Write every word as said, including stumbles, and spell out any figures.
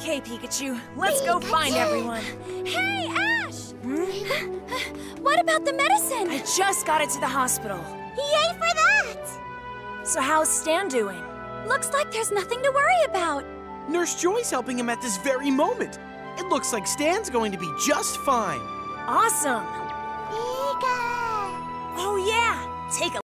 Okay, Pikachu, let's go find everyone. Hey, Ash! Hmm? What about the medicine? I just got it to the hospital. Yay for that! So how's Stan doing? Looks like there's nothing to worry about. Nurse Joy's helping him at this very moment. It looks like Stan's going to be just fine. Awesome! Pika! Oh yeah! Take a